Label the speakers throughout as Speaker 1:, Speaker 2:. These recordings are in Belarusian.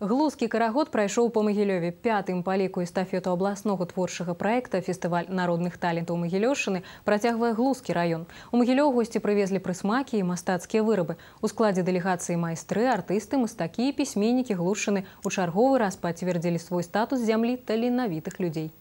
Speaker 1: Глузкі карагод прайшоў па Магілёве. Пятым па ліку эстафету абласнога творчага праекта фестываль народных талентаў Магілёўшчыны працягвае Глузкі раён. У Магілёў госці прывезлі прысмакі і мастацкія вырабы. У складзе дэлегацыі майстры, артысты, мастакі і пісьменнікі Глушчыны ў чарговы раз пацвердзілі свой статус зямлі таленавітых людзей.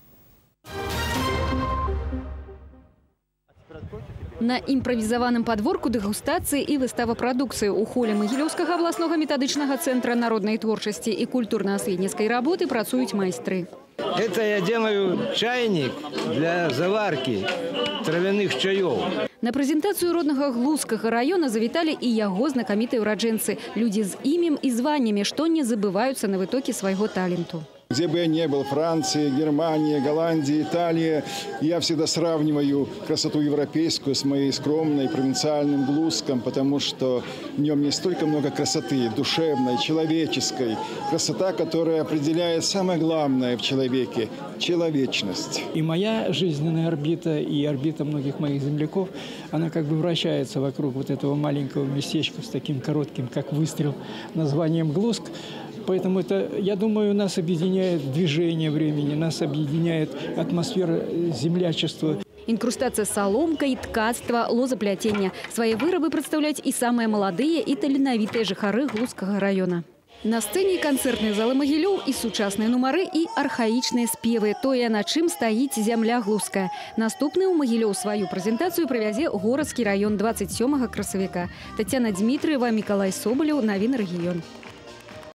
Speaker 2: На імправізаваным падворку дэгустацыі і выстава прадукцыі ў холе Магілёўскага абласнога метадычнага цэнтра народнай творчасці і культурна-асветніцкай работы працуюць майстры.
Speaker 3: Это я делаю чайник для заварки травяных чаёў.
Speaker 2: На прэзентацыю роднага Глузскага раёна завіталі і яго знакамітыя ўраджэнцы. Людзі з імем і званнямі, што не забываюцца на вытокі свайго таленту.
Speaker 4: Где бы я ни был, Франция, Германия, Голландия, Италия, я всегда сравниваю красоту европейскую с моей скромной провинциальным Глузском, потому что в нем есть столько много красоты, душевной, человеческой. Красота, которая определяет самое главное в человеке – человечность.
Speaker 5: И моя жизненная орбита, и орбита многих моих земляков, она как бы вращается вокруг вот этого маленького местечка с таким коротким, как выстрел, названием Глузк. Поэтому это, я думаю, нас объединяет движение времени, нас объединяет атмосфера землячества.
Speaker 2: Инкрустация соломкой, ткацтва, лозаплетение. Свои вырабы представляют и самые молодые, и таленавитые жыхары Глузскага района. На сцэне канцэртныя залы Магілёў і сучасныя нумары і архаічныя спевы. Тое, на чым стаіць зямля Глузская. Наступны ў Магілёў сваю прэзентацыю правязе горадскі раён 27 красавіка. Тацяна Дмітрыева, Мікалай Собалеў, Навіны рэгіён.